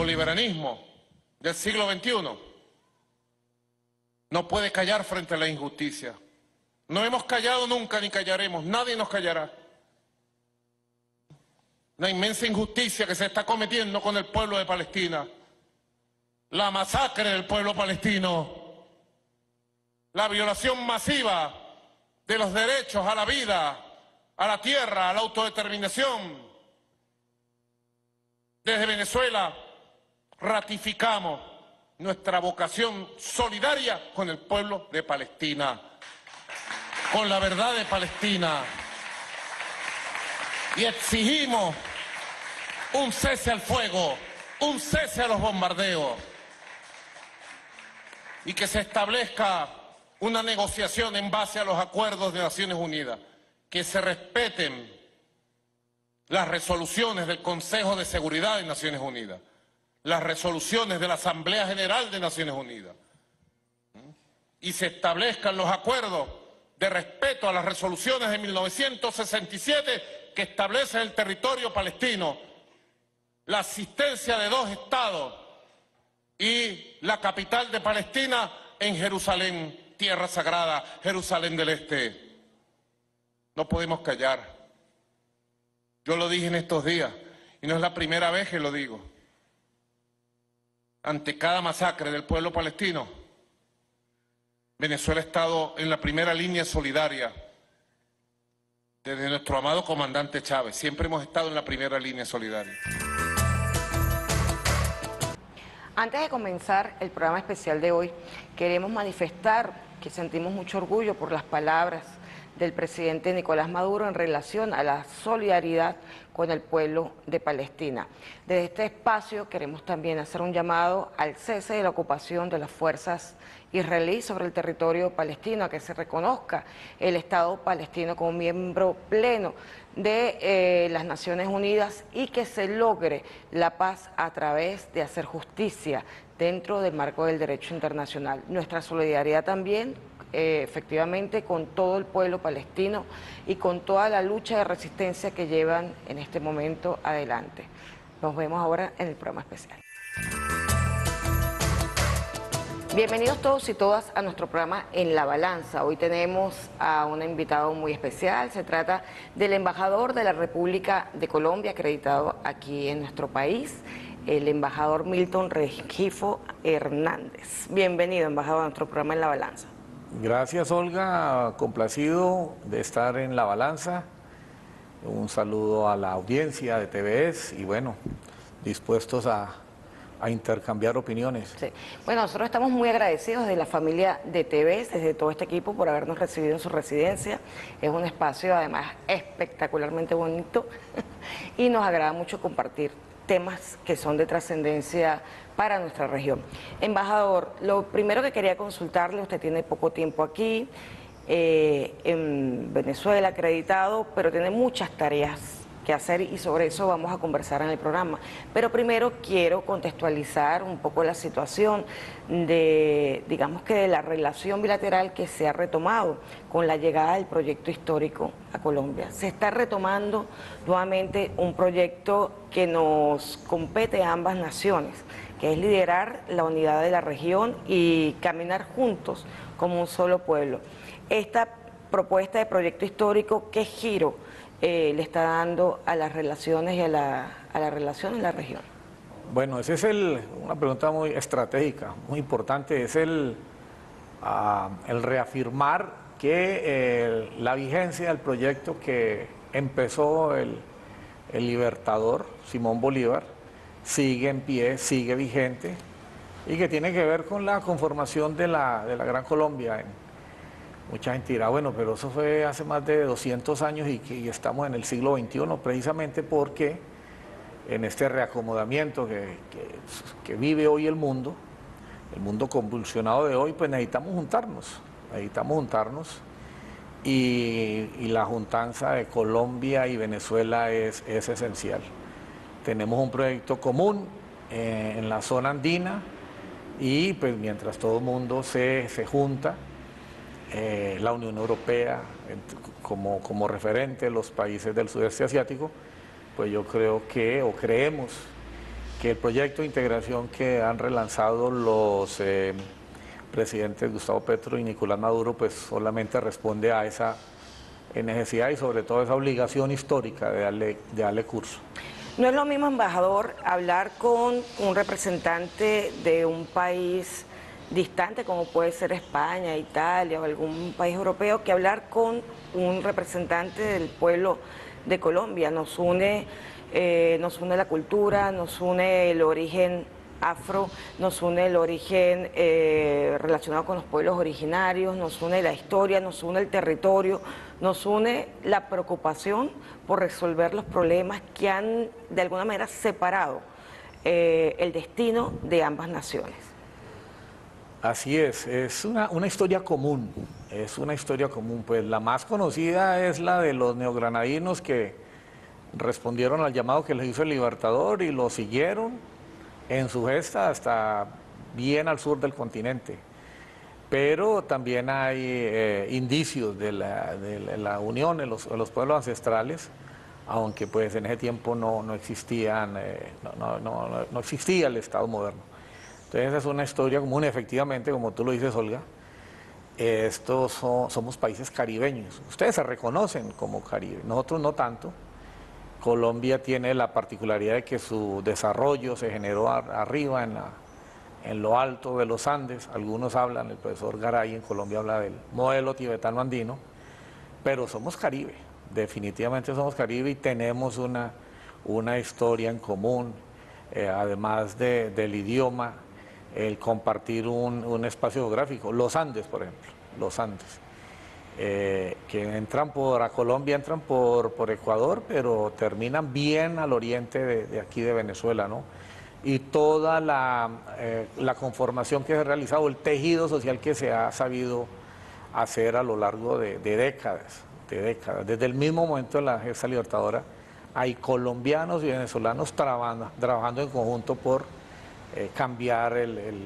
neoliberalismo del siglo XXI no puede callar frente a la injusticia. No hemos callado nunca ni callaremos, nadie nos callará. La inmensa injusticia que se está cometiendo con el pueblo de Palestina, la masacre del pueblo palestino, la violación masiva de los derechos a la vida, a la tierra, a la autodeterminación. Desde Venezuela ratificamos nuestra vocación solidaria con el pueblo de Palestina, con la verdad de Palestina, y exigimos un cese al fuego, un cese a los bombardeos, y que se establezca una negociación en base a los acuerdos de Naciones Unidas, que se respeten las resoluciones del Consejo de Seguridad de Naciones Unidas, las resoluciones de la Asamblea General de Naciones Unidas, y se establezcan los acuerdos de respeto a las resoluciones de 1967 que establecen el territorio palestino, la existencia de dos estados y la capital de Palestina en Jerusalén, tierra sagrada, Jerusalén del Este. No podemos callar. Yo lo dije en estos días, y no es la primera vez que lo digo. Ante cada masacre del pueblo palestino, Venezuela ha estado en la primera línea solidaria desde nuestro amado comandante Chávez. Siempre hemos estado en la primera línea solidaria. Antes de comenzar el programa especial de hoy, queremos manifestar que sentimos mucho orgullo por las palabras del presidente Nicolás Maduro en relación a la solidaridad con el pueblo de Palestina. Desde este espacio queremos también hacer un llamado al cese de la ocupación de las fuerzas israelíes sobre el territorio palestino, a que se reconozca el Estado palestino como miembro pleno de las Naciones Unidas y que se logre la paz a través de hacer justicia dentro del marco del derecho internacional. Nuestra solidaridad también efectivamente con todo el pueblo palestino y con toda la lucha de resistencia que llevan en este momento adelante. Nos vemos ahora en el programa especial. Bienvenidos todos y todas a nuestro programa En la Balanza. Hoy tenemos a un invitado muy especial. Se trata del embajador de la República de Colombia, acreditado aquí en nuestro país, el embajador Milton Rengifo Hernández. Bienvenido, embajador, a nuestro programa En la Balanza. Gracias, Olga, complacido de estar en La Balanza. Un saludo a la audiencia de TVS y bueno, dispuestos a intercambiar opiniones. Sí. Bueno, nosotros estamos muy agradecidos de la familia de TVS, desde todo este equipo, por habernos recibido en su residencia. Es un espacio además espectacularmente bonito y nos agrada mucho compartir temas que son de trascendencia para nuestra región. Embajador, lo primero que quería consultarle, usted tiene poco tiempo aquí, en Venezuela acreditado, pero tiene muchas tareas que hacer y sobre eso vamos a conversar en el programa. Pero primero quiero contextualizar un poco la situación de, digamos que de la relación bilateral que se ha retomado con la llegada del proyecto histórico a Colombia. Se está retomando nuevamente un proyecto que nos compete a ambas naciones, que es liderar la unidad de la región y caminar juntos como un solo pueblo. Esta propuesta de proyecto histórico, ¿qué giro le está dando a las relaciones y a la relación en la región? Bueno, esa es una pregunta muy estratégica, muy importante, es el reafirmar que la vigencia del proyecto que empezó el libertador Simón Bolívar sigue en pie, sigue vigente y que tiene que ver con la conformación de la Gran Colombia. Mucha gente dirá, bueno, pero eso fue hace más de 200 años y estamos en el siglo XXI, precisamente porque en este reacomodamiento que vive hoy el mundo convulsionado de hoy, pues necesitamos juntarnos y la juntanza de Colombia y Venezuela es esencial. Tenemos un proyecto común en la zona andina y pues mientras todo el mundo se junta, la Unión Europea como referente de los países del sudeste asiático, pues yo creo que, o creemos que el proyecto de integración que han relanzado los presidentes Gustavo Petro y Nicolás Maduro, pues solamente responde a esa necesidad y sobre todo esa obligación histórica de darle curso. No es lo mismo, embajador, hablar con un representante de un país distante como puede ser España, Italia o algún país europeo, que hablar con un representante del pueblo de Colombia. Nos une la cultura, nos une el origen afro, nos une el origen relacionado con los pueblos originarios, nos une la historia, nos une el territorio, nos une la preocupación por resolver los problemas que han de alguna manera separado el destino de ambas naciones. Así es una historia común, pues la más conocida es la de los neogranadinos que respondieron al llamado que les hizo el Libertador y lo siguieron en su gesta hasta bien al sur del continente. Pero también hay indicios de la unión en los pueblos ancestrales, aunque pues en ese tiempo no existía el Estado moderno. Entonces es una historia común, efectivamente, como tú lo dices, Olga. Somos países caribeños. Ustedes se reconocen como Caribe, nosotros no tanto. Colombia tiene la particularidad de que su desarrollo se generó arriba, en lo alto de los Andes. Algunos hablan, el profesor Garay en Colombia habla del modelo tibetano andino, pero somos Caribe, definitivamente somos Caribe y tenemos una historia en común, además del idioma, el compartir un espacio geográfico. Los Andes, por ejemplo, los Andes. Que entran a Colombia entran por Ecuador, pero terminan bien al oriente de aquí de Venezuela, ¿no? Y toda la conformación que se ha realizado, el tejido social que se ha sabido hacer a lo largo de décadas. Desde el mismo momento de la gesta libertadora, hay colombianos y venezolanos trabajando en conjunto por cambiar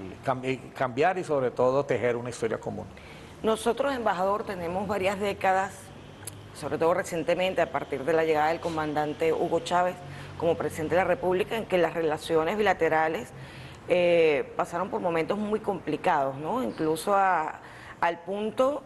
y sobre todo tejer una historia común. Nosotros, embajador, tenemos varias décadas, sobre todo recientemente, a partir de la llegada del comandante Hugo Chávez como presidente de la República, en que las relaciones bilaterales pasaron por momentos muy complicados, ¿no? Incluso al punto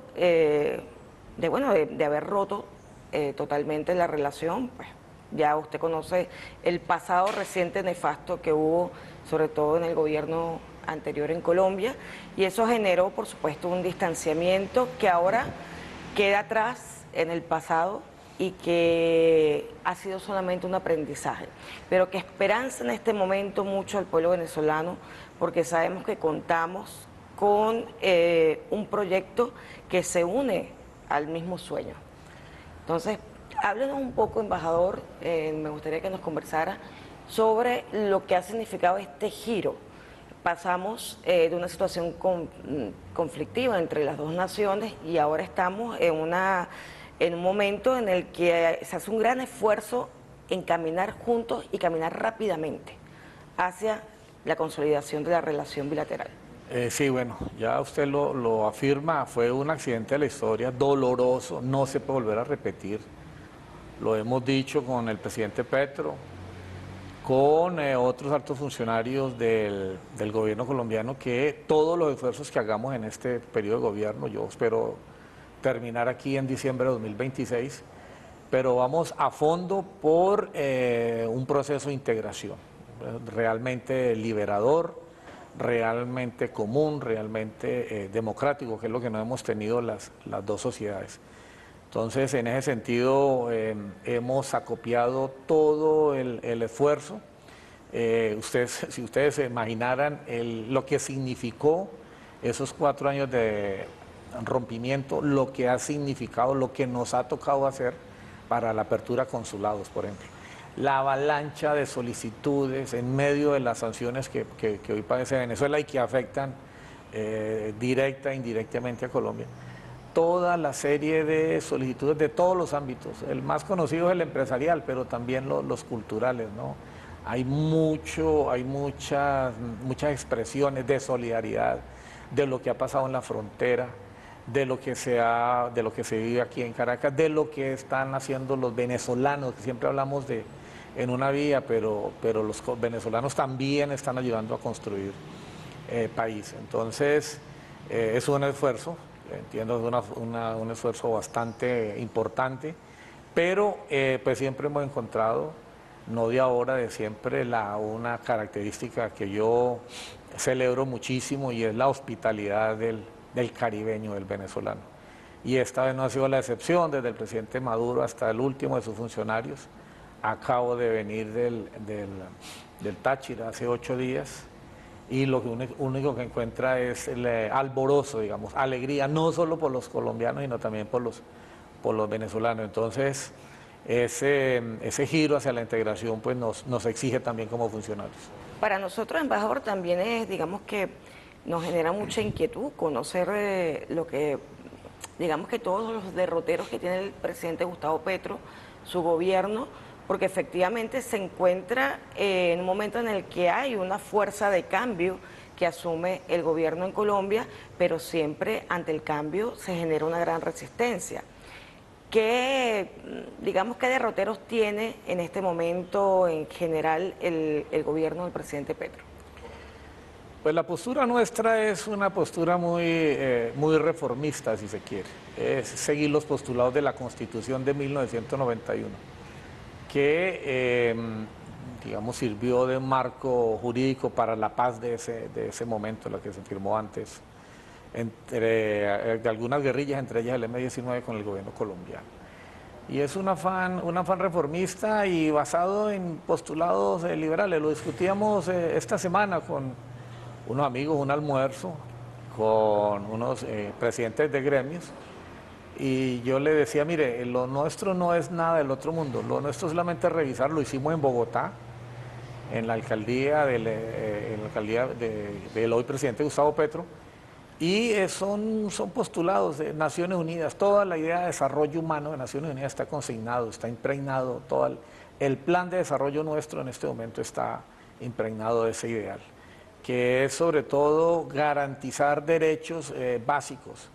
de haber roto totalmente la relación. Pues, ya usted conoce el pasado reciente nefasto que hubo, sobre todo en el gobierno anterior en Colombia, y eso generó, por supuesto, un distanciamiento que ahora queda atrás en el pasado y que ha sido solamente un aprendizaje, pero que esperanza en este momento mucho al pueblo venezolano, porque sabemos que contamos con un proyecto que se une al mismo sueño. Entonces, háblenos un poco, embajador, me gustaría que nos conversara sobre lo que ha significado este giro. Pasamos de una situación conflictiva entre las dos naciones y ahora estamos en un momento en el que se hace un gran esfuerzo en caminar juntos y caminar rápidamente hacia la consolidación de la relación bilateral. Sí, bueno, ya usted lo afirma, fue un accidente de la historia, doloroso, no se puede volver a repetir. Lo hemos dicho con el presidente Petro, con otros altos funcionarios del gobierno colombiano, que todos los esfuerzos que hagamos en este periodo de gobierno, yo espero terminar aquí en diciembre de 2026, pero vamos a fondo por un proceso de integración realmente liberador, realmente común, realmente democrático, que es lo que no hemos tenido las dos sociedades. Entonces, en ese sentido, hemos acopiado todo el esfuerzo. Si ustedes se imaginaran lo que significó esos 4 años de rompimiento, lo que ha significado, lo que nos ha tocado hacer para la apertura de consulados, por ejemplo. La avalancha de solicitudes en medio de las sanciones que hoy padece Venezuela y que afectan directa e indirectamente a Colombia. Toda la serie de solicitudes de todos los ámbitos. El más conocido es el empresarial, pero también los culturales, ¿no? Hay muchas expresiones de solidaridad de lo que ha pasado en la frontera, de lo que se vive aquí en Caracas, de lo que están haciendo los venezolanos, que siempre hablamos de en una vía, pero los venezolanos también están ayudando a construir país. Entonces, es un esfuerzo, entiendo, es un esfuerzo bastante importante, pero pues siempre hemos encontrado, no de ahora, de siempre, una característica que yo celebro muchísimo y es la hospitalidad del caribeño, del venezolano. Y esta vez no ha sido la excepción, desde el presidente Maduro hasta el último de sus funcionarios. Acabo de venir del Táchira hace 8 días y lo único que encuentra es el alborozo, digamos, alegría, no solo por los colombianos, sino también por los venezolanos. Entonces, ese giro hacia la integración pues nos exige también como funcionarios. Para nosotros, embajador, también es, digamos que nos genera mucha inquietud conocer lo que, digamos que todos los derroteros que tiene el presidente Gustavo Petro, su gobierno, porque efectivamente se encuentra en un momento en el que hay una fuerza de cambio que asume el gobierno en Colombia, pero siempre ante el cambio se genera una gran resistencia. Digamos, qué derroteros tiene en este momento en general el gobierno del presidente Petro? Pues la postura nuestra es una postura muy reformista, si se quiere. Es seguir los postulados de la Constitución de 1991, que, digamos, sirvió de marco jurídico para la paz de ese momento, la que se firmó antes, de algunas guerrillas, entre ellas el M-19 con el gobierno colombiano. Y es un afán reformista y basado en postulados liberales. Lo discutíamos esta semana con unos amigos, un almuerzo, con unos presidentes de gremios, y yo le decía, mire, lo nuestro no es nada del otro mundo, lo nuestro es solamente revisar, lo hicimos en Bogotá, en la alcaldía del hoy presidente Gustavo Petro, y son postulados de Naciones Unidas. Toda la idea de desarrollo humano de Naciones Unidas está consignado, está impregnado, todo el plan de desarrollo nuestro en este momento está impregnado de ese ideal, que es sobre todo garantizar derechos básicos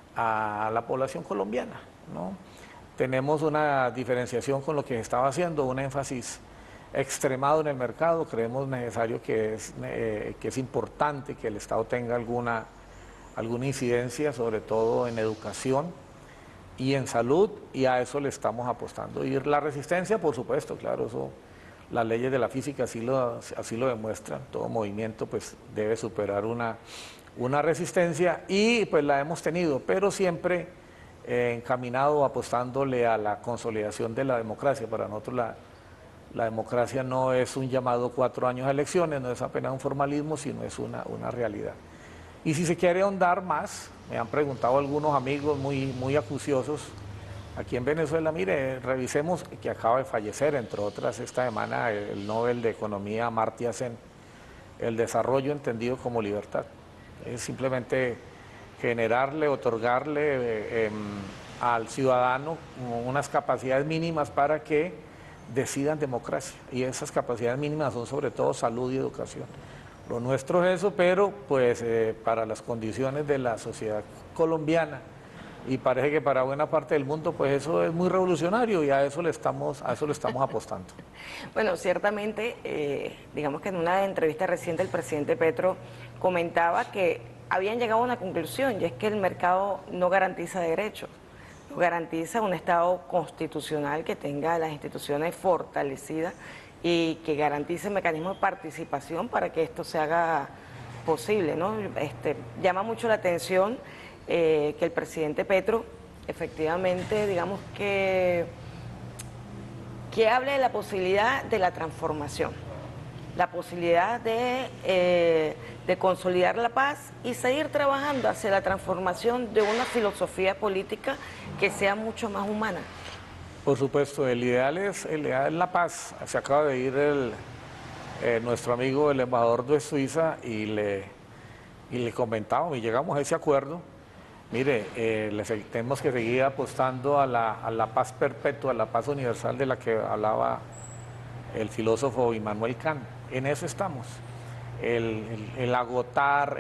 a la población colombiana, ¿no? Tenemos una diferenciación con lo que se estaba haciendo, un énfasis extremado en el mercado. Creemos necesario que es importante que el Estado tenga alguna incidencia, sobre todo en educación y en salud, y a eso le estamos apostando. Y la resistencia, por supuesto, claro, eso las leyes de la física así lo demuestran. Todo movimiento pues debe superar una resistencia, y pues la hemos tenido, pero siempre encaminado, apostándole a la consolidación de la democracia. Para nosotros la democracia no es un llamado 4 años a elecciones, no es apenas un formalismo, sino es una realidad. Y si se quiere ahondar más, me han preguntado algunos amigos muy acuciosos aquí en Venezuela, mire, revisemos, que acaba de fallecer, entre otras, esta semana, el Nobel de Economía Amartya Sen, el desarrollo entendido como libertad. Es simplemente generarle, otorgarle al ciudadano unas capacidades mínimas para que decidan democracia, y esas capacidades mínimas son sobre todo salud y educación. Lo nuestro es eso, pero pues para las condiciones de la sociedad colombiana, y parece que para buena parte del mundo, pues eso es muy revolucionario, y a eso le estamos apostando. Bueno, ciertamente, digamos que en una entrevista reciente el presidente Petro comentaba que habían llegado a una conclusión, y es que el mercado no garantiza derechos, no garantiza un Estado constitucional que tenga las instituciones fortalecidas y que garantice mecanismos de participación para que esto se haga posible, ¿no? Llama mucho la atención que el presidente Petro efectivamente, digamos que hable de la posibilidad de la transformación, la posibilidad de consolidar la paz y seguir trabajando hacia la transformación de una filosofía política que sea mucho más humana. Por supuesto, el ideal es la paz. Se acaba de ir nuestro amigo, el embajador de Suiza, y le comentamos y llegamos a ese acuerdo. Mire, tenemos que seguir apostando a la paz perpetua, a la paz universal de la que hablaba el filósofo Immanuel Kant. En eso estamos. El agotar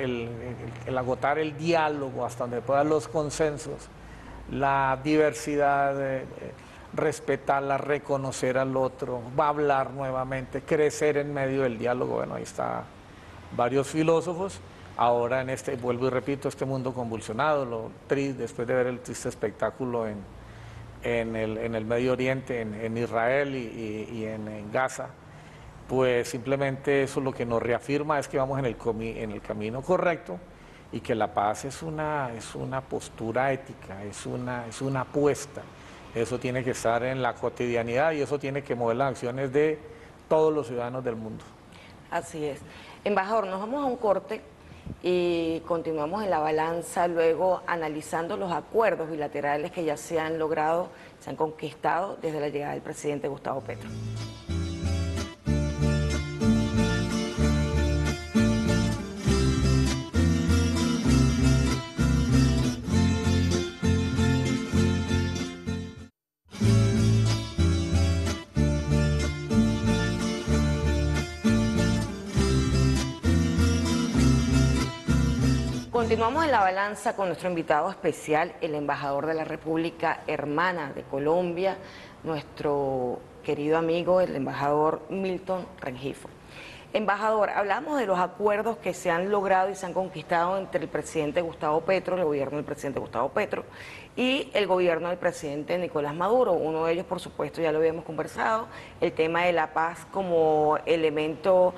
el diálogo hasta donde puedan los consensos, la diversidad, respetarla, reconocer al otro, va a hablar nuevamente, crecer en medio del diálogo. Bueno, ahí está varios filósofos. Ahora en este, vuelvo y repito, este mundo convulsionado, después de ver el triste espectáculo en el Medio Oriente, en Israel y en Gaza, pues simplemente eso lo que nos reafirma es que vamos en el camino correcto y que la paz es una postura ética, es una apuesta. Eso tiene que estar en la cotidianidad y eso tiene que mover las acciones de todos los ciudadanos del mundo. Así es. Embajador, nos vamos a un corte y continuamos en la balanza, luego analizando los acuerdos bilaterales que ya se han logrado, se han conquistado desde la llegada del presidente Gustavo Petro. Continuamos en la balanza con nuestro invitado especial, el embajador de la República Hermana de Colombia, nuestro querido amigo, el embajador Milton Rengifo. Embajador, hablamos de los acuerdos que se han logrado y se han conquistado entre el presidente Gustavo Petro, el gobierno del presidente Gustavo Petro, y el gobierno del presidente Nicolás Maduro. Uno de ellos, por supuesto, ya lo habíamos conversado, el tema de la paz como elemento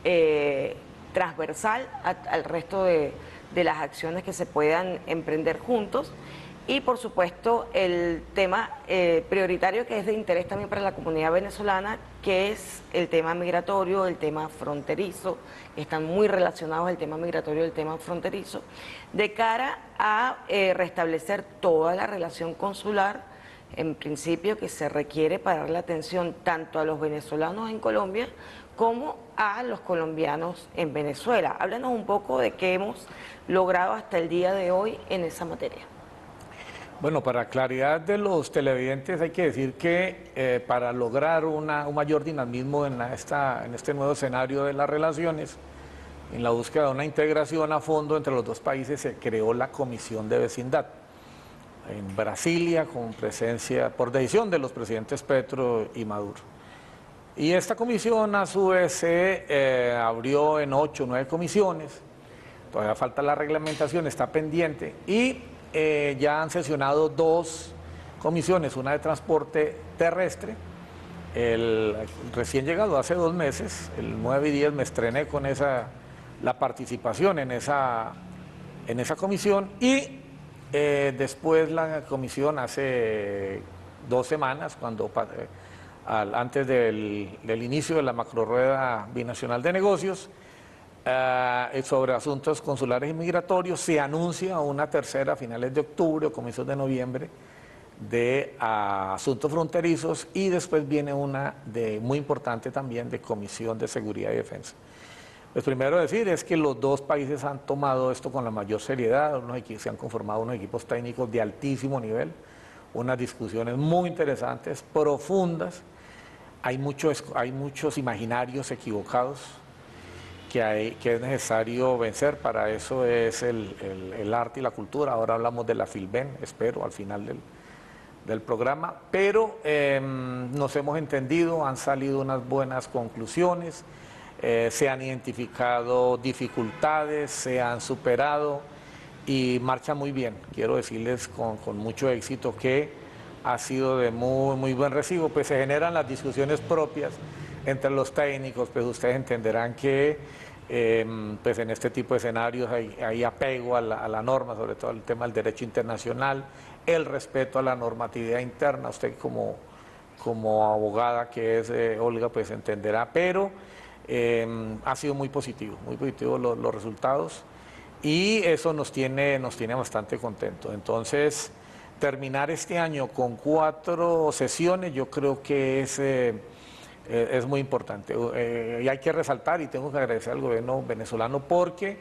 transversal al resto de las acciones que se puedan emprender juntos, y por supuesto el tema prioritario que es de interés también para la comunidad venezolana, que es el tema migratorio, el tema fronterizo, que están muy relacionados el tema migratorio y el tema fronterizo, de cara a restablecer toda la relación consular, en principio, que se requiere para darle atención tanto a los venezolanos en Colombia como a los colombianos en Venezuela. Háblanos un poco de qué hemos logrado hasta el día de hoy en esa materia. Bueno, para claridad de los televidentes hay que decir que para lograr un mayor dinamismo en este nuevo escenario de las relaciones, en la búsqueda de una integración a fondo entre los dos países, se creó la Comisión de Vecindad en Brasilia, con presencia, por decisión de los presidentes Petro y Maduro. Y esta comisión a su vez se abrió en 8 o 9 comisiones, todavía falta la reglamentación, está pendiente, y ya han sesionado 2 comisiones, una de transporte terrestre, recién llegado hace 2 meses, el 9 y 10 me estrené con la participación en esa comisión, y después la comisión hace 2 semanas, antes del inicio de la macrorrueda binacional de negocios, sobre asuntos consulares y migratorios, se anuncia una tercera a finales de octubre o comienzos de noviembre de asuntos fronterizos, y después viene una muy importante también de Comisión de Seguridad y Defensa. Pues primero decir es que los dos países han tomado esto con la mayor seriedad, se han conformado unos equipos técnicos de altísimo nivel, unas discusiones muy interesantes, profundas. Hay muchos imaginarios equivocados que es necesario vencer. Para eso es el arte y la cultura. Ahora hablamos de la Filben, espero, al final del programa. Pero nos hemos entendido, han salido unas buenas conclusiones, se han identificado dificultades, se han superado y marcha muy bien. Quiero decirles con mucho éxito que ha sido de muy buen recibo. Pues se generan las discusiones propias entre los técnicos, pues ustedes entenderán que pues en este tipo de escenarios hay apego a la norma, sobre todo el tema del derecho internacional, el respeto a la normatividad interna. Usted como abogada que es Olga, pues entenderá, pero ha sido muy positivo los resultados, y eso nos tiene bastante contentos. Entonces, terminar este año con 4 sesiones yo creo que es muy importante, y hay que resaltar, y tengo que agradecer al gobierno venezolano porque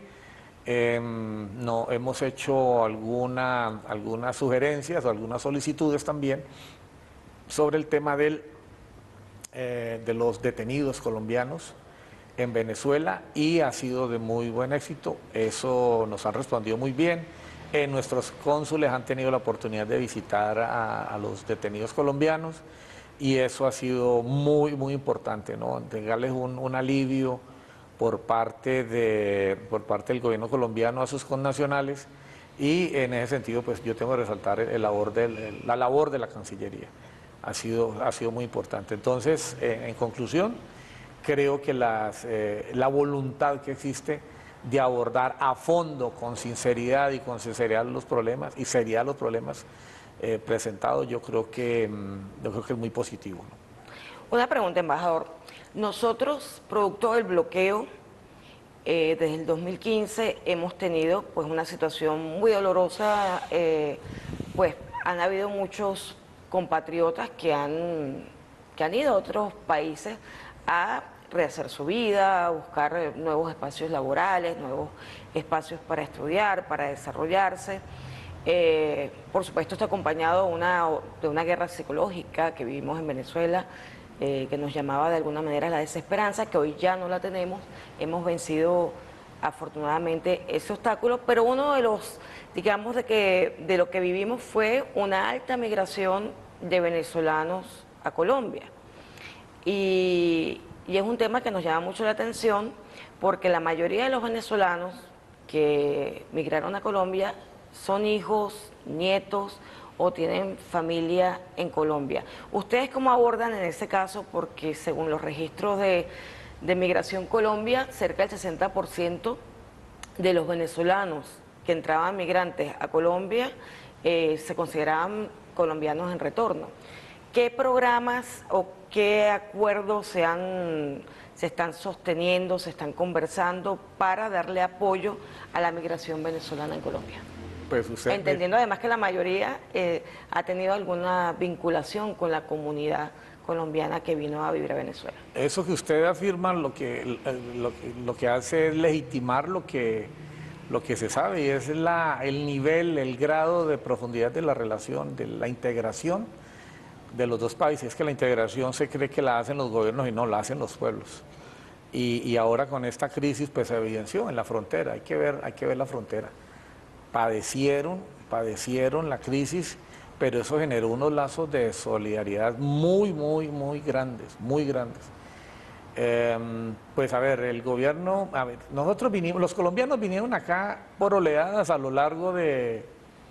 hemos hecho algunas sugerencias o algunas solicitudes también sobre el tema de los detenidos colombianos en Venezuela, y ha sido de muy buen éxito. Eso nos han respondido muy bien. Nuestros cónsules han tenido la oportunidad de visitar a los detenidos colombianos y eso ha sido muy, muy importante, ¿no? Entregarles un alivio por parte del gobierno colombiano a sus connacionales y en ese sentido pues yo tengo que resaltar la labor de la Cancillería. Ha sido muy importante. Entonces, en conclusión, creo que la voluntad que existe de abordar a fondo, con sinceridad los problemas y seriedad los problemas presentados, yo creo que es muy positivo, ¿no? Una pregunta, embajador. Nosotros, producto del bloqueo, desde el 2015 hemos tenido pues una situación muy dolorosa, pues han habido muchos compatriotas que han ido a otros países a rehacer su vida, a buscar nuevos espacios laborales, nuevos espacios para estudiar, para desarrollarse. Por supuesto, está acompañado de una guerra psicológica que vivimos en Venezuela, que nos llamaba de alguna manera la desesperanza, que hoy ya no la tenemos. Hemos vencido afortunadamente ese obstáculo, pero uno de los, digamos, de lo que vivimos fue una alta migración de venezolanos a Colombia. Y es un tema que nos llama mucho la atención porque la mayoría de los venezolanos que migraron a Colombia son hijos, nietos o tienen familia en Colombia. ¿Ustedes cómo abordan en ese caso? Porque según los registros de Migración Colombia, cerca del 60% de los venezolanos que entraban migrantes a Colombia se consideraban colombianos en retorno. ¿Qué programas o qué acuerdos se están sosteniendo, se están conversando para darle apoyo a la migración venezolana en Colombia? Pues entendiendo además que la mayoría ha tenido alguna vinculación con la comunidad colombiana que vino a vivir a Venezuela. Eso que usted afirma lo que hace es legitimar lo que se sabe y es el nivel, el grado de profundidad de la relación, de la integración de los dos países. Es que la integración se cree que la hacen los gobiernos y no, la hacen los pueblos. Y ahora con esta crisis pues se evidenció en la frontera, hay que ver la frontera. Padecieron la crisis, pero eso generó unos lazos de solidaridad muy, muy, muy grandes, muy grandes. Pues a ver, el gobierno, los colombianos vinieron acá por oleadas a lo largo de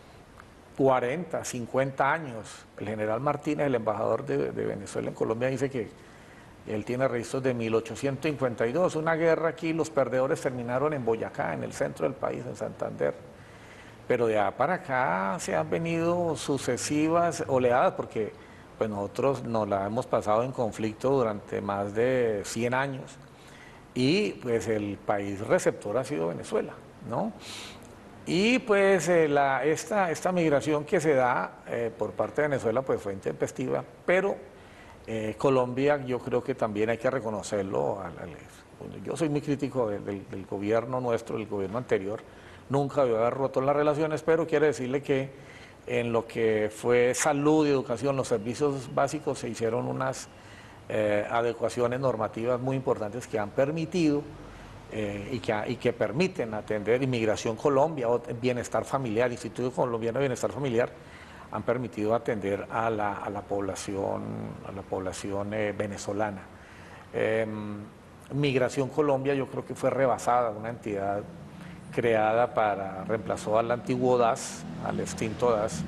40, 50 años. El general Martínez, el embajador de Venezuela en Colombia, dice que él tiene registros de 1852, una guerra aquí, los perdedores terminaron en Boyacá, en el centro del país, en Santander. Pero de allá para acá se han venido sucesivas oleadas porque pues nosotros nos la hemos pasado en conflicto durante más de 100 años y pues el país receptor ha sido Venezuela, ¿no? Y pues esta migración que se da por parte de Venezuela pues fue intempestiva, pero Colombia yo creo que también hay que reconocerlo. Yo soy muy crítico del gobierno nuestro, del gobierno anterior, nunca debió haber roto las relaciones, pero quiero decirle que en lo que fue salud y educación, los servicios básicos, se hicieron unas adecuaciones normativas muy importantes que han permitido y que permiten atender Inmigración Colombia, o Bienestar Familiar, Instituto Colombiano de Bienestar Familiar, han permitido atender a la población venezolana. Migración Colombia yo creo que fue rebasada, una entidad creada reemplazó al antiguo DAS, al extinto DAS,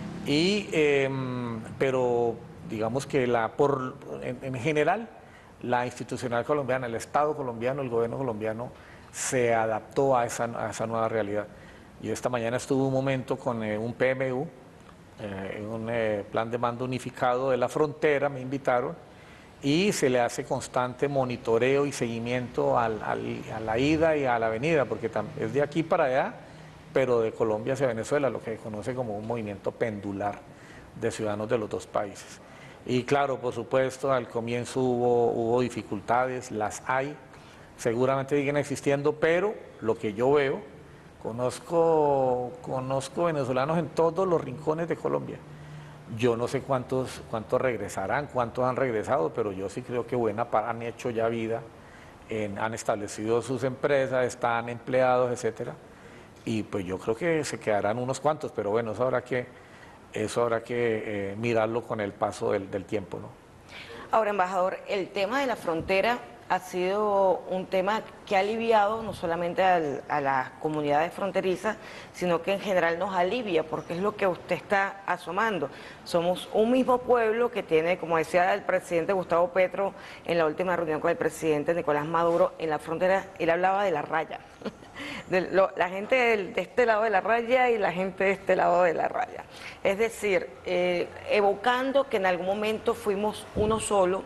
pero digamos que en general la institucional colombiana, el Estado colombiano, el gobierno colombiano se adaptó a esa nueva realidad. Yo esta mañana estuve un momento con un PMU, un plan de mando unificado de la frontera, me invitaron, y se le hace constante monitoreo y seguimiento a la ida y a la venida, porque es de aquí para allá, pero de Colombia hacia Venezuela, lo que se conoce como un movimiento pendular de ciudadanos de los dos países. Y claro, por supuesto, al comienzo hubo dificultades, las hay, seguramente siguen existiendo, pero lo que yo veo, conozco venezolanos en todos los rincones de Colombia. Yo no sé cuántos regresarán, cuántos han regresado, pero yo sí creo que buena parte han hecho ya vida, han establecido sus empresas, están empleados, etcétera. y pues yo creo que se quedarán unos cuantos, pero bueno, eso habrá que mirarlo con el paso del tiempo, ¿no? Ahora, embajador, el tema de la frontera ha sido un tema que ha aliviado no solamente a las comunidades fronterizas, sino que en general nos alivia, porque es lo que usted está asomando. Somos un mismo pueblo que tiene, como decía el presidente Gustavo Petro en la última reunión con el presidente Nicolás Maduro en la frontera, él hablaba de la raya. La gente de este lado de la raya y la gente de este lado de la raya. Es decir, evocando que en algún momento fuimos uno solo,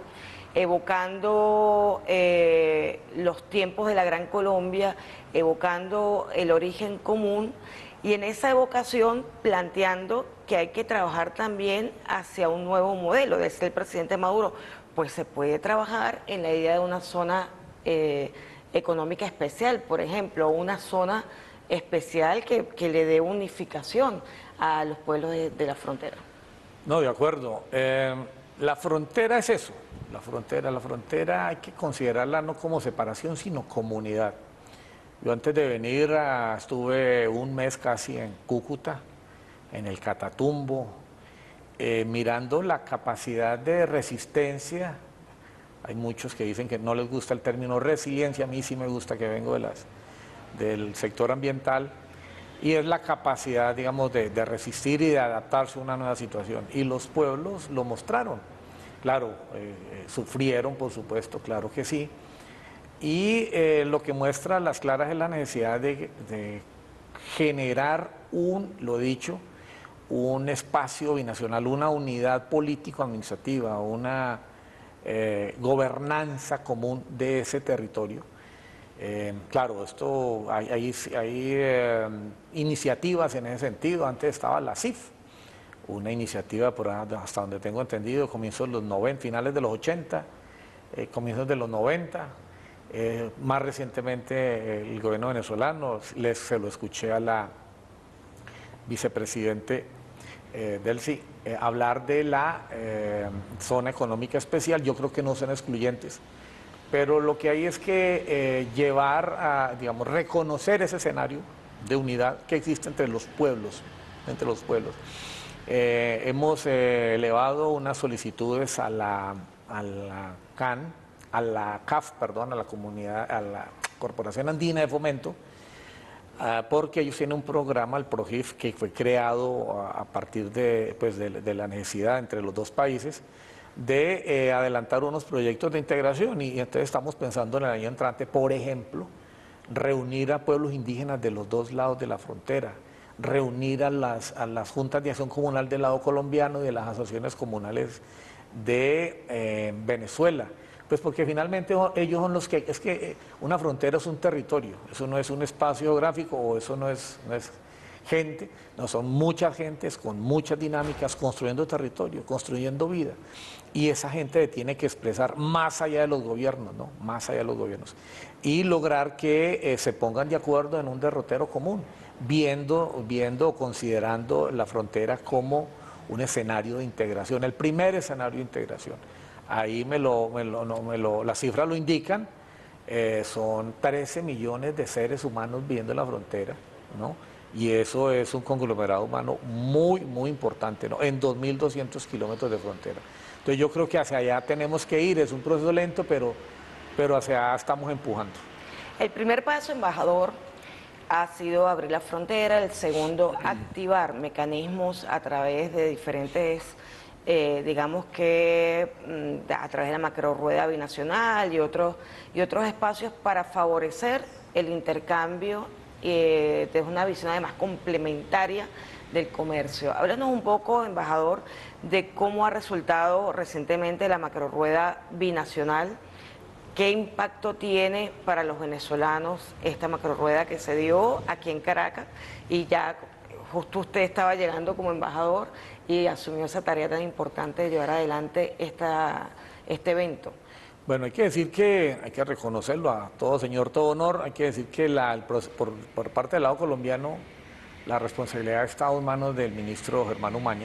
evocando los tiempos de la Gran Colombia, evocando el origen común y en esa evocación planteando que hay que trabajar también hacia un nuevo modelo. Decía el presidente Maduro, pues se puede trabajar en la idea de una zona económica especial, por ejemplo, una zona especial que le dé unificación a los pueblos de la frontera. No, de acuerdo. La frontera es eso. La frontera hay que considerarla no como separación, sino comunidad. Yo antes de venir estuve un mes casi en Cúcuta, en el Catatumbo, mirando la capacidad de resistencia. Hay muchos que dicen que no les gusta el término resiliencia, a mí sí me gusta, que vengo del sector ambiental, y es la capacidad, digamos, de resistir y de adaptarse a una nueva situación. Y los pueblos lo mostraron. Claro, sufrieron, por supuesto, claro que sí. Y lo que muestra a las claras es la necesidad de generar lo dicho, un espacio binacional, una unidad político-administrativa, una gobernanza común de ese territorio. Claro, hay iniciativas en ese sentido. Antes estaba la CIF, una iniciativa hasta donde tengo entendido, comienzos de los 90, finales de los 80, comienzos de los 90. Más recientemente el gobierno venezolano, se lo escuché a la vicepresidente del sí, hablar de la zona económica especial. Yo creo que no son excluyentes, pero lo que hay es que llevar a, digamos, reconocer ese escenario de unidad que existe entre los pueblos, hemos elevado unas solicitudes a la CAN, a la CAF, perdón, a la Corporación Andina de Fomento, porque ellos tienen un programa, el PROGIF, que fue creado a partir de la necesidad entre los dos países de adelantar unos proyectos de integración, y entonces estamos pensando en el año entrante, por ejemplo, reunir a pueblos indígenas de los dos lados de la frontera, reunir a las juntas de acción comunal del lado colombiano y de las asociaciones comunales de Venezuela. Pues porque finalmente ellos son los que, es que una frontera es un territorio, eso no es un espacio geográfico, o eso no es gente, no, son muchas gentes con muchas dinámicas construyendo territorio, construyendo vida, y esa gente tiene que expresar más allá de los gobiernos, ¿no? Más allá de los gobiernos, y lograr que se pongan de acuerdo en un derrotero común, viendo, considerando la frontera como un escenario de integración, el primer escenario de integración. Ahí las cifras lo indican, son 13 millones de seres humanos viviendo en la frontera, ¿no? Y eso es un conglomerado humano muy, muy importante, ¿no? En 2.200 kilómetros de frontera. Entonces yo creo que hacia allá tenemos que ir, es un proceso lento, pero hacia allá estamos empujando. El primer paso, embajador, ha sido abrir la frontera, el segundo, activar mecanismos a través de diferentes, digamos que a través de la macrorrueda binacional y otros espacios para favorecer el intercambio desde una visión además complementaria del comercio. Háblanos un poco, embajador, de cómo ha resultado recientemente la macrorrueda binacional. ¿Qué impacto tiene para los venezolanos esta macrorrueda que se dio aquí en Caracas? Y ya justo usted estaba llegando como embajador y asumió esa tarea tan importante de llevar adelante este evento. Bueno, hay que decir que, hay que reconocerlo a todo señor, todo honor, hay que decir que por parte del lado colombiano la responsabilidad ha estado en manos del ministro Germán Umaña,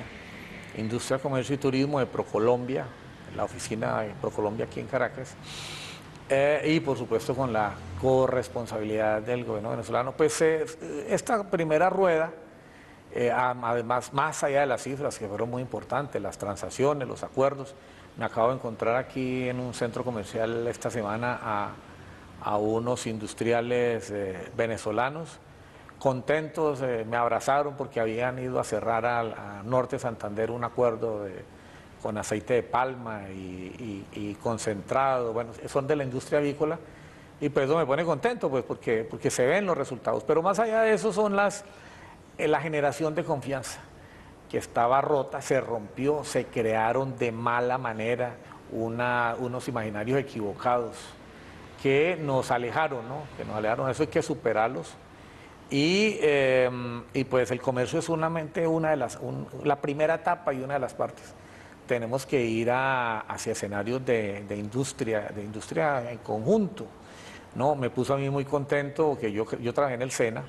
Industria, Comercio y Turismo de Procolombia, la oficina de Procolombia aquí en Caracas. Y por supuesto con la corresponsabilidad del gobierno venezolano. Pues esta primera rueda, además, más allá de las cifras que fueron muy importantes, las transacciones, los acuerdos, me acabo de encontrar aquí en un centro comercial esta semana a unos industriales venezolanos contentos, me abrazaron porque habían ido a cerrar a Norte Santander un acuerdo con aceite de palma y concentrado, bueno, son de la industria avícola, y pues eso me pone contento, pues porque se ven los resultados. Pero más allá de eso son la generación de confianza, que estaba rota, se rompió, se crearon de mala manera unos imaginarios equivocados que nos alejaron, ¿no? Que nos alejaron, eso hay que superarlos. Y pues el comercio es solamente la primera etapa y una de las partes. Tenemos que ir hacia escenarios de industria en conjunto, ¿no? Me puso a mí muy contento que yo trabajé en el SENA.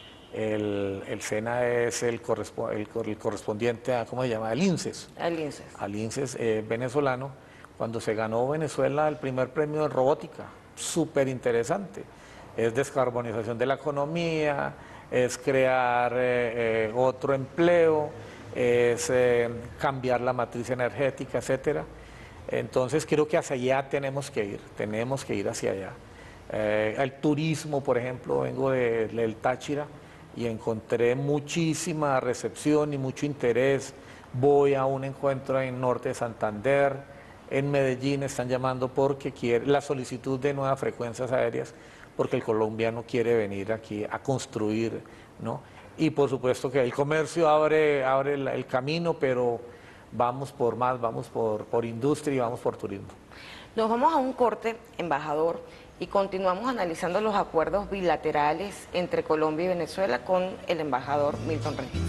El SENA es el correspondiente a, ¿cómo se llama? Al INSES. Al INSES venezolano, cuando se ganó Venezuela el primer premio de robótica, súper interesante. Es descarbonización de la economía, es crear otro empleo, es cambiar la matriz energética, etcétera. Entonces creo que hacia allá tenemos que ir hacia allá. El turismo, por ejemplo, vengo del Táchira y encontré muchísima recepción y mucho interés. Voy a un encuentro en Norte de Santander, en Medellín están llamando porque quiere la solicitud de nuevas frecuencias aéreas, porque el colombiano quiere venir aquí a construir, ¿no? Y por supuesto que el comercio abre el camino, pero vamos por más, vamos por industria y vamos por turismo. Nos vamos a un corte, embajador, y continuamos analizando los acuerdos bilaterales entre Colombia y Venezuela con el embajador Milton Rengifo.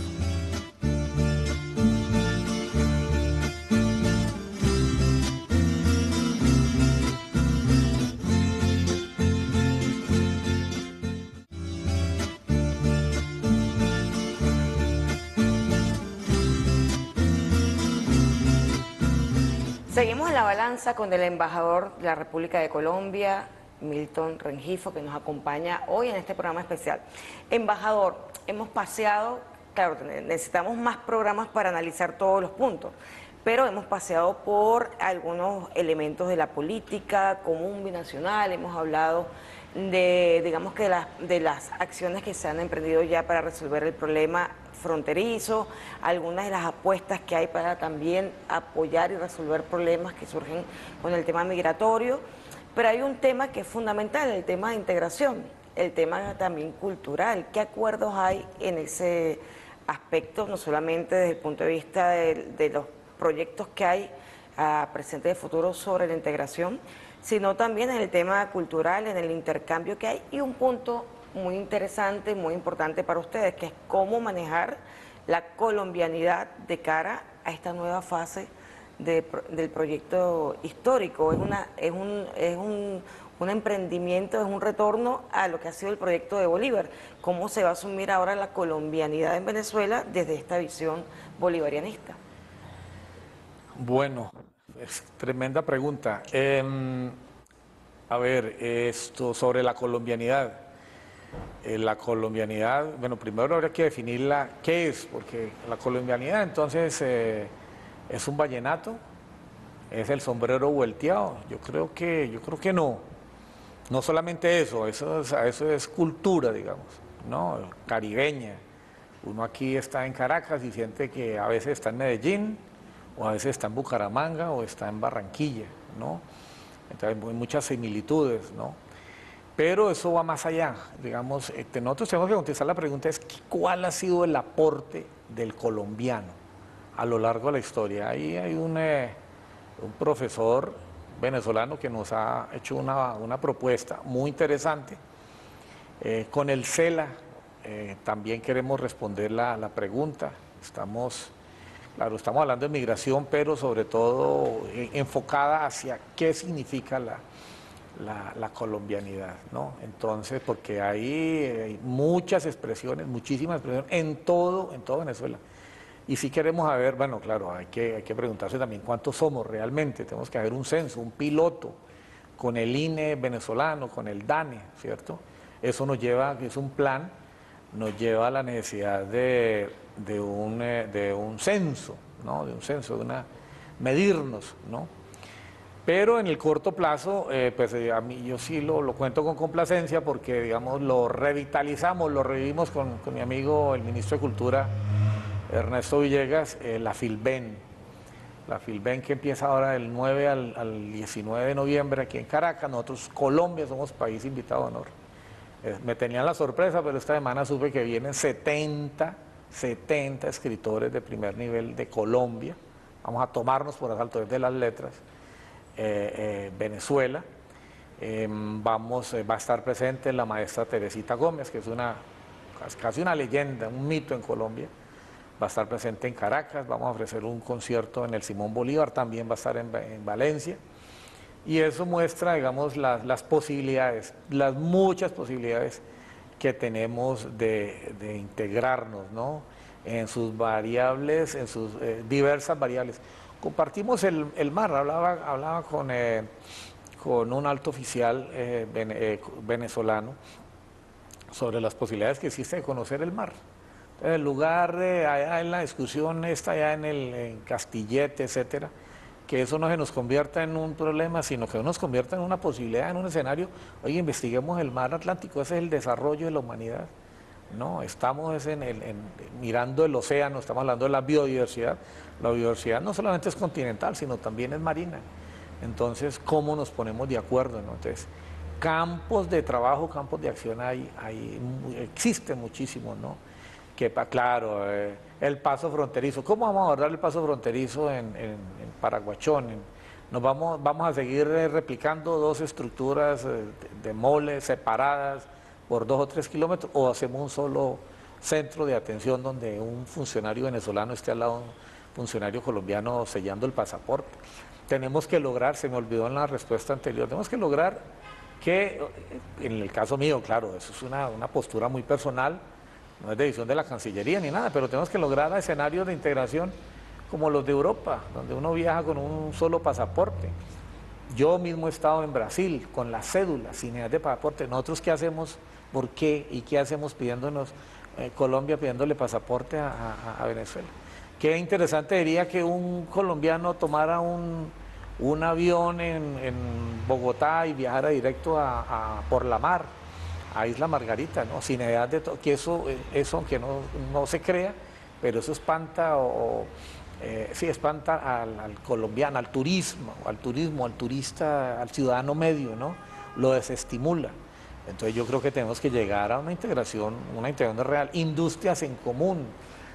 Seguimos en la balanza con el embajador de la República de Colombia, Milton Rengifo, que nos acompaña hoy en este programa especial. Embajador, hemos paseado, claro, necesitamos más programas para analizar todos los puntos, pero hemos paseado por algunos elementos de la política común binacional, hemos hablado de, digamos que de las acciones que se han emprendido ya para resolver el problema fronterizo, algunas de las apuestas que hay para también apoyar y resolver problemas que surgen con el tema migratorio, pero hay un tema que es fundamental, el tema de integración, el tema también cultural. ¿Qué acuerdos hay en ese aspecto, no solamente desde el punto de vista de los proyectos que hay a presente y de futuro sobre la integración, sino también en el tema cultural, en el intercambio que hay? Y un punto muy interesante, muy importante para ustedes, que es cómo manejar la colombianidad de cara a esta nueva fase del proyecto histórico. Es un emprendimiento, es un retorno a lo que ha sido el proyecto de Bolívar. ¿Cómo se va a asumir ahora la colombianidad en Venezuela desde esta visión bolivarianista? Bueno, es tremenda pregunta. A ver, esto sobre la colombianidad. La colombianidad, bueno, primero habría que definirla, ¿qué es? Porque la colombianidad entonces es un vallenato, es el sombrero volteado. Yo creo que no. No solamente eso es cultura, digamos, ¿no? Caribeña. Uno aquí está en Caracas y siente que a veces está en Medellín, o a veces está en Bucaramanga, o está en Barranquilla, ¿no? Entonces hay muchas similitudes, ¿no? Pero eso va más allá, digamos, nosotros tenemos que contestar la pregunta es ¿cuál ha sido el aporte del colombiano a lo largo de la historia? Ahí hay un profesor venezolano que nos ha hecho una propuesta muy interesante. Con el CELA también queremos responder la pregunta. Estamos hablando de migración, pero sobre todo enfocada hacia qué significa la colombianidad, ¿no? Entonces, porque hay muchas expresiones, muchísimas expresiones en todo Venezuela. Y si queremos saber, bueno, claro, hay que preguntarse también cuántos somos realmente. Tenemos que hacer un censo, un piloto, con el INE venezolano, con el DANE, ¿cierto? Eso nos lleva, que es un plan, nos lleva a la necesidad de un censo, ¿no? De un censo, medirnos, ¿no? Pero en el corto plazo, a mí yo sí lo cuento con complacencia porque, digamos, lo revitalizamos, lo revivimos con mi amigo, el ministro de Cultura, Ernesto Villegas, la Filben. La Filben que empieza ahora del 9 al 19 de noviembre aquí en Caracas. Nosotros, Colombia, somos país invitado de honor. Me tenían la sorpresa, pero esta semana supe que vienen 70 escritores de primer nivel de Colombia. Vamos a tomarnos por asalto de las letras. Venezuela, va a estar presente la maestra Teresita Gómez, que es casi una leyenda, un mito en Colombia. Va a estar presente en Caracas, vamos a ofrecer un concierto en el Simón Bolívar, también va a estar en Valencia. Y eso muestra, digamos, las posibilidades, las muchas posibilidades que tenemos de integrarnos, ¿no? En sus variables, en sus diversas variables. Compartimos el mar, hablaba con un alto oficial venezolano sobre las posibilidades que existe de conocer el mar. Entonces, el lugar, allá en la discusión está allá en Castillete, etcétera, que eso no se nos convierta en un problema, sino que nos convierta en una posibilidad, en un escenario. Oye, investiguemos el mar Atlántico, ese es el desarrollo de la humanidad. No, estamos mirando el océano, estamos hablando de la biodiversidad. La biodiversidad no solamente es continental, sino también es marina. Entonces, ¿cómo nos ponemos de acuerdo, no? Entonces, campos de trabajo, campos de acción existen muchísimos, ¿no? Claro, el paso fronterizo. ¿Cómo vamos a abordar el paso fronterizo en Paraguachón? Vamos a seguir replicando dos estructuras de moles separadas por 2 o 3 kilómetros, o hacemos un solo centro de atención donde un funcionario venezolano esté al lado de un funcionario colombiano sellando el pasaporte. Tenemos que lograr, se me olvidó en la respuesta anterior, tenemos que lograr que, en el caso mío, claro, eso es una postura muy personal, no es decisión de la Cancillería ni nada, pero tenemos que lograr escenarios de integración como los de Europa, donde uno viaja con un solo pasaporte. Yo mismo he estado en Brasil con la cédula, sin edad de pasaporte. ¿Nosotros qué hacemos? ¿Por qué? ¿Y qué hacemos pidiéndonos, Colombia pidiéndole pasaporte a Venezuela? Qué interesante sería que un colombiano tomara un avión en Bogotá y viajara directo por la mar, a Isla Margarita, ¿no? Sin edad de que eso aunque no se crea, pero eso espanta sí, espanta al colombiano, al turismo, al turista, al ciudadano medio, ¿no? Lo desestimula. Entonces yo creo que tenemos que llegar a una integración real, industrias en común.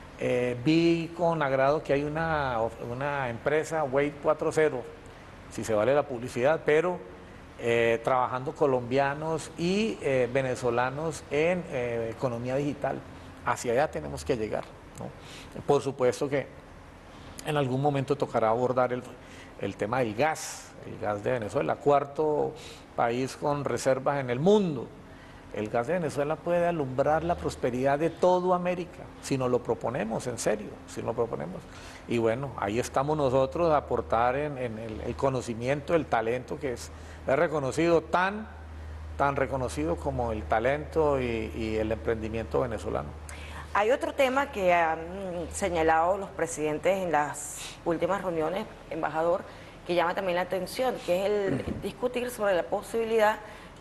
Vi con agrado que hay una empresa, Wave 4.0, si se vale la publicidad, pero trabajando colombianos y venezolanos en economía digital. Hacia allá tenemos que llegar, ¿no? Por supuesto que en algún momento tocará abordar el tema del gas, el gas de Venezuela, 4º país con reservas en el mundo. El gas de Venezuela puede alumbrar la prosperidad de toda América, si nos lo proponemos, en serio, si nos lo proponemos. Y bueno, ahí estamos nosotros a aportar en el conocimiento, el talento que es reconocido, tan reconocido como el talento y el emprendimiento venezolano. Hay otro tema que han señalado los presidentes en las últimas reuniones, embajador, que llama también la atención, que es el discutir sobre la posibilidad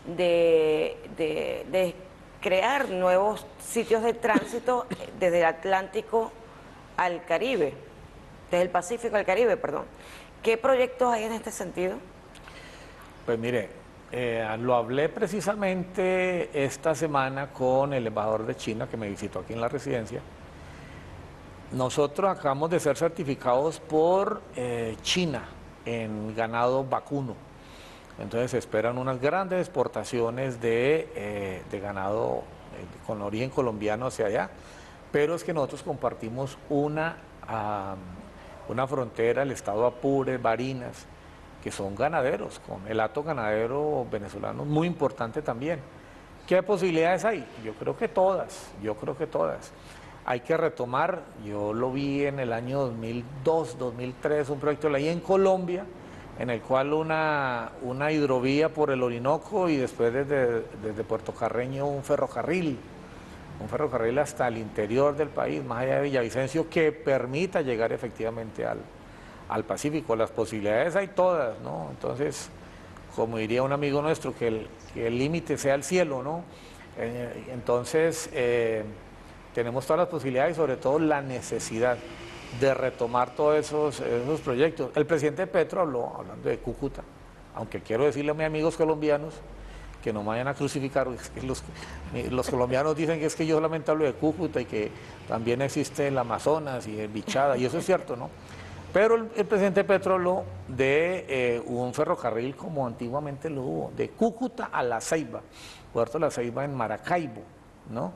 de crear nuevos sitios de tránsito desde el Atlántico al Caribe, desde el Pacífico al Caribe, perdón. ¿Qué proyectos hay en este sentido? Pues mire, lo hablé precisamente esta semana con el embajador de China que me visitó aquí en la residencia. Nosotros acabamos de ser certificados por China en ganado vacuno. Entonces se esperan unas grandes exportaciones de ganado con origen colombiano hacia allá, pero es que nosotros compartimos una frontera, el estado Apure, Barinas, que son ganaderos, con el hato ganadero venezolano muy importante también. ¿Qué posibilidades hay? Yo creo que todas. Hay que retomar, yo lo vi en el año 2002, 2003, un proyecto de ley en Colombia, en el cual una hidrovía por el Orinoco y después desde Puerto Carreño un ferrocarril hasta el interior del país, más allá de Villavicencio, que permita llegar efectivamente al Pacífico. Las posibilidades hay todas, ¿no? Entonces, como diría un amigo nuestro, que el límite sea el cielo, ¿no? Entonces, tenemos todas las posibilidades y sobre todo la necesidad de retomar todos esos proyectos. El presidente Petro hablando de Cúcuta, aunque quiero decirle a mis amigos colombianos que no me vayan a crucificar, es que los colombianos dicen que es que yo solamente hablo de Cúcuta y que también existe el Amazonas y el Bichada, y eso es cierto, ¿no? Pero el presidente Petro habló de un ferrocarril como antiguamente lo hubo, de Cúcuta a La Ceiba, Puerto La Ceiba en Maracaibo, ¿no?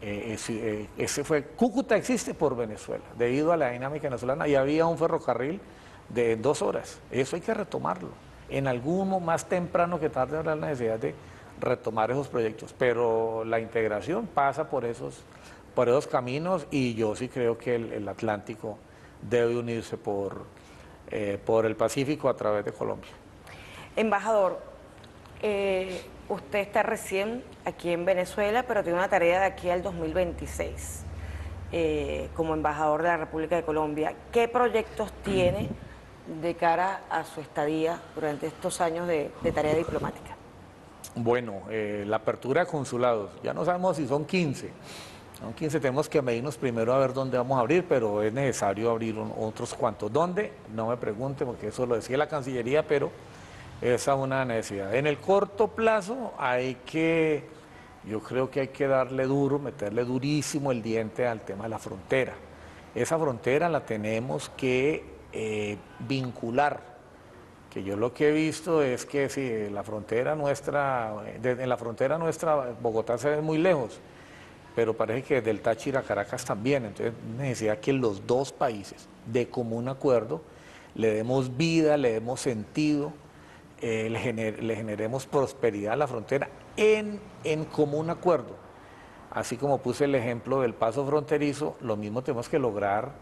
Cúcuta existe por Venezuela, debido a la dinámica venezolana, y había un ferrocarril de 2 horas. Eso hay que retomarlo. En alguno más temprano que tarde habrá la necesidad de retomar esos proyectos, pero la integración pasa por esos caminos, y yo sí creo que el Atlántico debe unirse por el Pacífico a través de Colombia. Embajador, usted está recién aquí en Venezuela, pero tiene una tarea de aquí al 2026 como embajador de la República de Colombia. ¿Qué proyectos tiene de cara a su estadía durante estos años de tarea diplomática? Bueno, la apertura de consulados, ya no sabemos si son 15. Son 15, tenemos que medirnos primero a ver dónde vamos a abrir, pero es necesario abrir otros cuantos. ¿Dónde? No me pregunte, porque eso lo decía la Cancillería, pero esa es una necesidad. En el corto plazo yo creo que hay que darle duro, meterle durísimo el diente al tema de la frontera. Esa frontera la tenemos que vincular, que yo lo que he visto es que si en la frontera nuestra Bogotá se ve muy lejos, pero parece que desde el Táchira a Caracas también. Entonces necesidad que los dos países de común acuerdo le demos vida, le demos sentido, le generemos prosperidad a la frontera en común acuerdo. Así como puse el ejemplo del paso fronterizo, lo mismo tenemos que lograr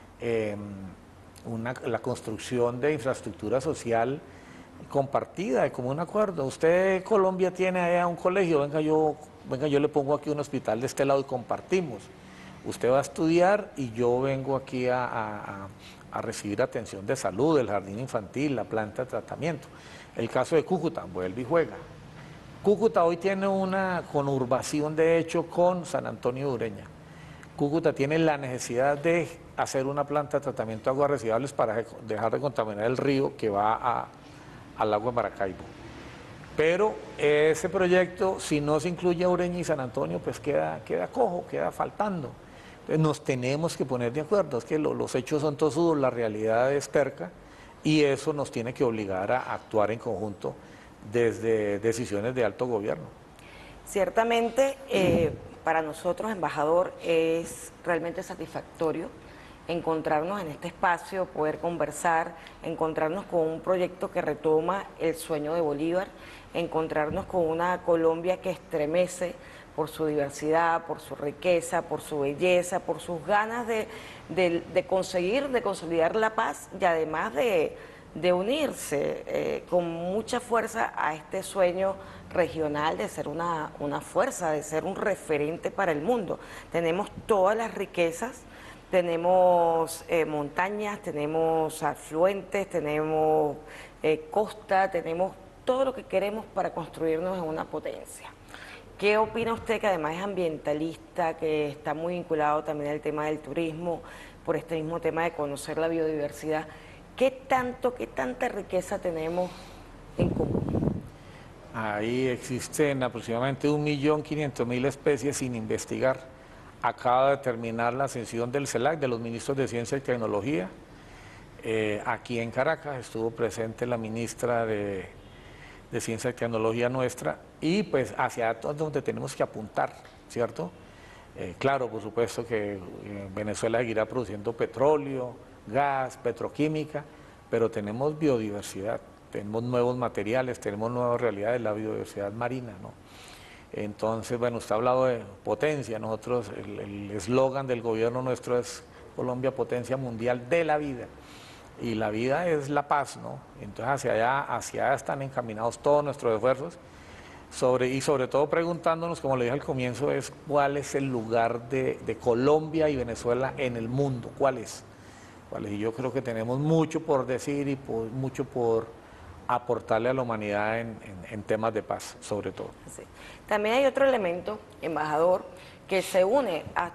la construcción de infraestructura social compartida, de común acuerdo. Usted, Colombia, tiene allá un colegio, venga yo le pongo aquí un hospital de este lado y compartimos. Usted va a estudiar y yo vengo aquí a recibir atención de salud, el jardín infantil, la planta de tratamiento. El caso de Cúcuta, vuelve y juega. Cúcuta hoy tiene una conurbación, de hecho, con San Antonio de Ureña. Cúcuta tiene la necesidad de hacer una planta de tratamiento de aguas residuales para dejar de contaminar el río que va al agua de Maracaibo. Pero ese proyecto, si no se incluye a Ureña y San Antonio, pues queda cojo, queda faltando. Entonces nos tenemos que poner de acuerdo, es que los hechos son tosudos, la realidad es terca, y eso nos tiene que obligar a actuar en conjunto desde decisiones de alto gobierno. Ciertamente, para nosotros, embajador, es realmente satisfactorio encontrarnos en este espacio, poder conversar, encontrarnos con un proyecto que retoma el sueño de Bolívar, encontrarnos con una Colombia que estremece por su diversidad, por su riqueza, por su belleza, por sus ganas de conseguir, de consolidar la paz y además de unirse con mucha fuerza a este sueño regional de ser una fuerza, de ser un referente para el mundo. Tenemos todas las riquezas, tenemos montañas, tenemos afluentes, tenemos costa, tenemos todo lo que queremos para construirnos en una potencia. ¿Qué opina usted, que además es ambientalista, que está muy vinculado también al tema del turismo, por este mismo tema de conocer la biodiversidad? ¿Qué tanta riqueza tenemos en común? Ahí existen aproximadamente 1.500.000 especies sin investigar. Acaba de terminar la sesión del CELAC, de los ministros de Ciencia y Tecnología. Aquí en Caracas estuvo presente la ministra de Ciencia y Tecnología nuestra, y pues hacia donde tenemos que apuntar, ¿cierto? Claro, por supuesto que Venezuela seguirá produciendo petróleo, gas, petroquímica, pero tenemos biodiversidad, tenemos nuevos materiales, tenemos nuevas realidades, la biodiversidad marina, ¿no? Entonces, bueno, usted ha hablado de potencia. Nosotros, el eslogan del gobierno nuestro es Colombia, potencia mundial de la vida. y la vida es la paz, ¿no? Entonces hacia allá están encaminados todos nuestros esfuerzos, y sobre todo preguntándonos, como le dije al comienzo, es cuál es el lugar de Colombia y Venezuela en el mundo, cuál es. Y yo creo que tenemos mucho por decir y mucho por aportarle a la humanidad en temas de paz, sobre todo. Sí. También hay otro elemento, embajador, que se une a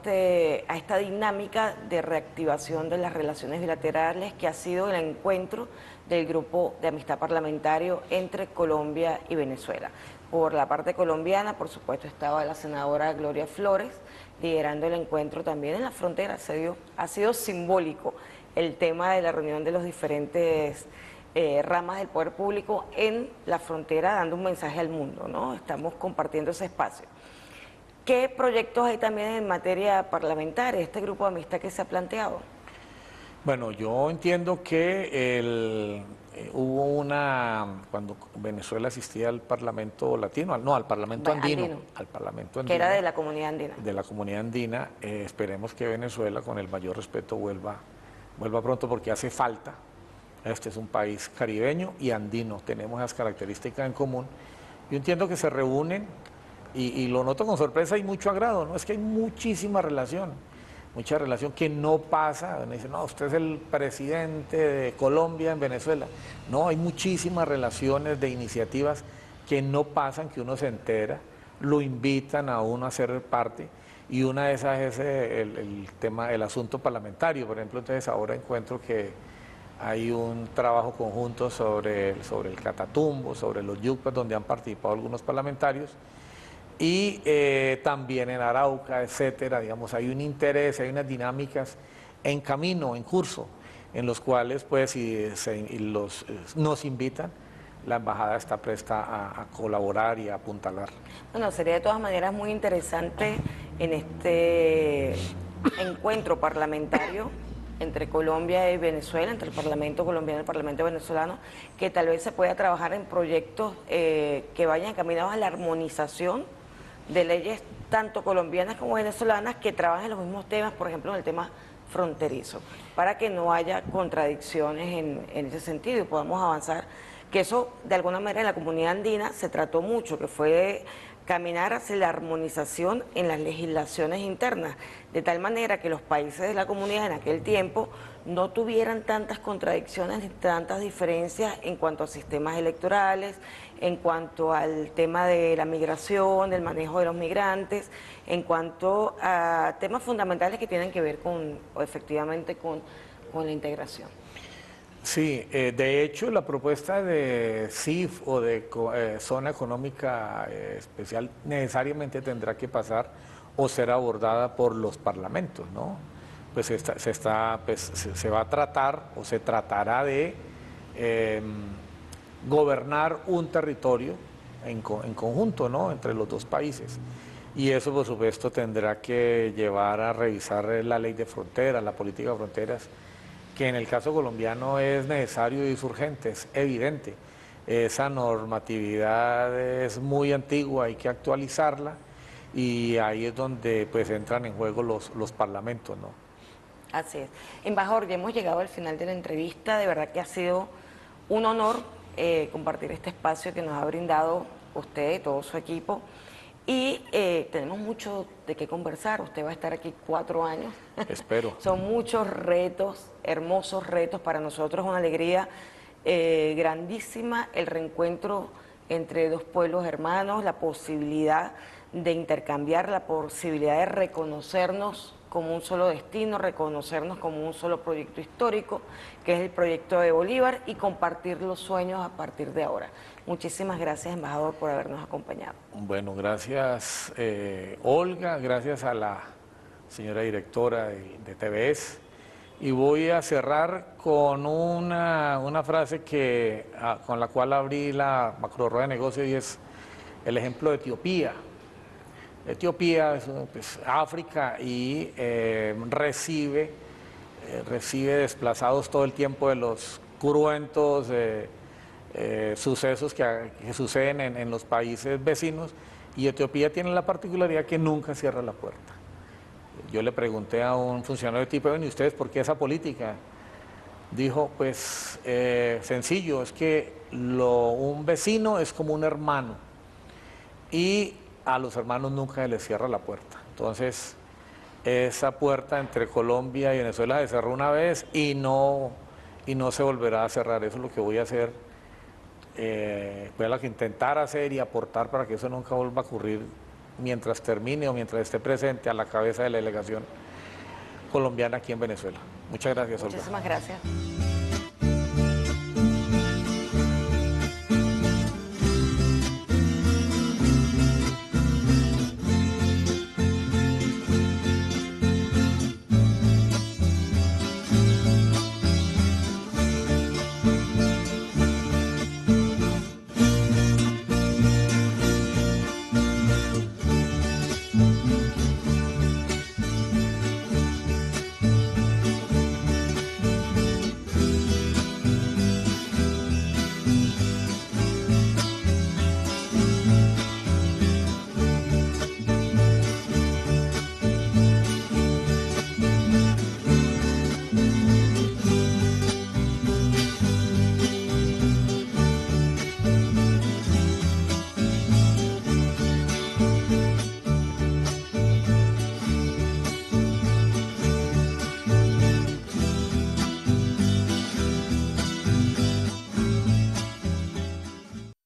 a esta dinámica de reactivación de las relaciones bilaterales, que ha sido el encuentro del grupo de amistad parlamentario entre Colombia y Venezuela. Por la parte colombiana, por supuesto, estaba la senadora Gloria Flores liderando el encuentro también en la frontera. Ha sido simbólico el tema de la reunión de los diferentes ramas del poder público en la frontera, dando un mensaje al mundo, ¿no? Estamos compartiendo ese espacio. ¿Qué proyectos hay también en materia parlamentaria, este grupo de amistad que se ha planteado? Bueno, yo entiendo que hubo cuando Venezuela asistía al Parlamento Latino, al Parlamento Andino, al Parlamento Andino, que era de la comunidad andina. De la comunidad andina, esperemos que Venezuela, con el mayor respeto, vuelva pronto, porque hace falta. Este es un país caribeño y andino, tenemos esas características en común. Yo entiendo que se reúnen y lo noto con sorpresa y mucho agrado, ¿no? Es que hay mucha relación que no pasa. Me dicen, no, usted es el presidente de Colombia en Venezuela. No, hay muchísimas relaciones de iniciativas que no pasan, que uno se entera, lo invitan a uno a ser parte, y una de esas es el tema, el asunto parlamentario. Por ejemplo, entonces ahora encuentro que hay un trabajo conjunto sobre el Catatumbo, sobre los yuctas, donde han participado algunos parlamentarios, y también en Arauca, etcétera. Digamos, hay un interés, hay unas dinámicas en camino, en curso, en los cuales pues nos invitan. La embajada está presta a colaborar y a apuntalar. Bueno, sería de todas maneras muy interesante en este encuentro parlamentario entre Colombia y Venezuela, entre el Parlamento colombiano y el Parlamento venezolano, que tal vez se pueda trabajar en proyectos que vayan encaminados a la armonización de leyes tanto colombianas como venezolanas, que trabajen los mismos temas, por ejemplo, en el tema fronterizo, para que no haya contradicciones en ese sentido y podamos avanzar, que eso de alguna manera en la comunidad andina se trató mucho, que fue caminar hacia la armonización en las legislaciones internas, de tal manera que los países de la comunidad en aquel tiempo no tuvieran tantas contradicciones ni tantas diferencias en cuanto a sistemas electorales, en cuanto al tema de la migración, del manejo de los migrantes, en cuanto a temas fundamentales que tienen que ver efectivamente con la integración. Sí, de hecho la propuesta de CIF o de zona económica especial necesariamente tendrá que pasar o ser abordada por los parlamentos, ¿no? Pues se va a tratar o se tratará de gobernar un territorio en conjunto, ¿no? Entre los dos países. Y eso, por supuesto, tendrá que llevar a revisar la ley de fronteras, la política de fronteras, que en el caso colombiano es necesario y es urgente, es evidente. Esa normatividad es muy antigua, hay que actualizarla, y ahí es donde pues entran en juego los parlamentos, ¿no? Así es. Embajador, ya hemos llegado al final de la entrevista, de verdad que ha sido un honor compartir este espacio que nos ha brindado usted y todo su equipo. Y tenemos mucho de qué conversar. Usted va a estar aquí 4 años. Espero. Son muchos retos, hermosos retos para nosotros, una alegría grandísima, el reencuentro entre dos pueblos hermanos, la posibilidad de intercambiar, la posibilidad de reconocernos como un solo destino, reconocernos como un solo proyecto histórico, que es el proyecto de Bolívar, y compartir los sueños a partir de ahora. Muchísimas gracias, embajador, por habernos acompañado. Bueno, gracias Olga, gracias a la señora directora de TVS, y voy a cerrar con una frase con la cual abrí la macro rueda de negocios, y es el ejemplo de Etiopía. Etiopía es pues, África, y recibe desplazados todo el tiempo de los cruentos sucesos que suceden en los países vecinos, y Etiopía tiene la particularidad que nunca cierra la puerta. Yo le pregunté a un funcionario de tipo, ¿y ustedes por qué esa política? dijo, pues sencillo, es que un vecino es como un hermano y a los hermanos nunca se les cierra la puerta. Entonces, esa puerta entre Colombia y Venezuela se cerró una vez y no se volverá a cerrar. Eso es lo que voy a hacer, voy a intentar hacer y aportar para que eso nunca vuelva a ocurrir mientras termine o mientras esté presente a la cabeza de la delegación colombiana aquí en Venezuela. Muchas gracias, Olga. Muchísimas gracias.